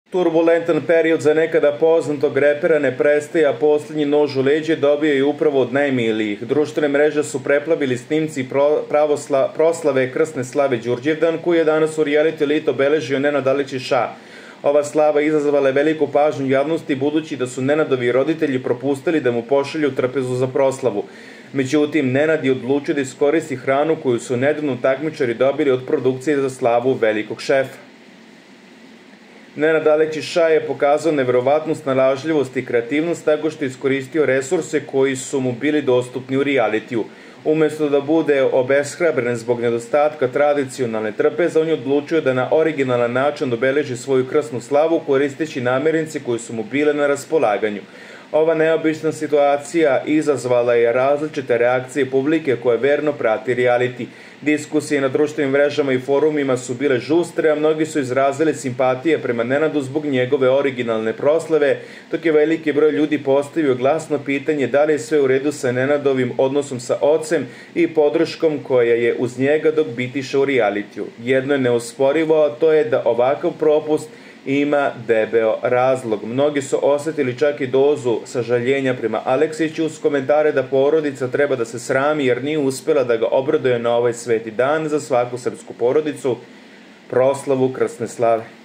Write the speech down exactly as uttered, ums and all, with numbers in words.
Turbulentan period za nekada poznatog repera ne prestaje, a posljednji nož u leđe dobio je upravo od najmilijih. Društvene mreže su preplavili snimci pravosla, proslave krsne slave Đurđevdan, koju je danas u reality elite obeležio Nenad Aleksić. Ova slava izazvala je veliku pažnju javnosti, budući da su Nenadovi roditelji propustili da mu pošalju trpezu za proslavu. Međutim, Nenad je odlučio da iskoristi hranu koju su nedavno takmičari dobili od produkcije za slavu velikog šefa. Nenad Aleksić je pokazao neverovatnu snalažljivost i kreativnost tako što je iskoristio resurse koji su mu bili dostupni u realitiju. Umesto da bude obeshrabren zbog nedostatka tradicionalne trpeze, on je odlučio da na originalan način obeleži svoju krsnu slavu koristeći namirnice koje su mu bile na raspolaganju. Ova neobična situacija izazvala je različite reakcije publike koje verno prati reality. Diskusije na društvenim mrežama i forumima su bile žustre, a mnogi su izrazili simpatije prema Nenadu zbog njegove originalne proslave, dok je veliki broj ljudi postavio glasno pitanje da li je sve u redu sa Nenadovim odnosom sa ocem i podrškom koja je uz njega dok bitiše u realitiju. Jedno je neosporivo, a to je da ovakav propust ima debeo razlog. Mnogi su osetili čak i dozu sažaljenja prema Aleksiću uz komentare da porodica treba da se srami jer nije uspela da ga obraduje na ovaj sveti dan za svaku srpsku porodicu, proslavu krsne slave.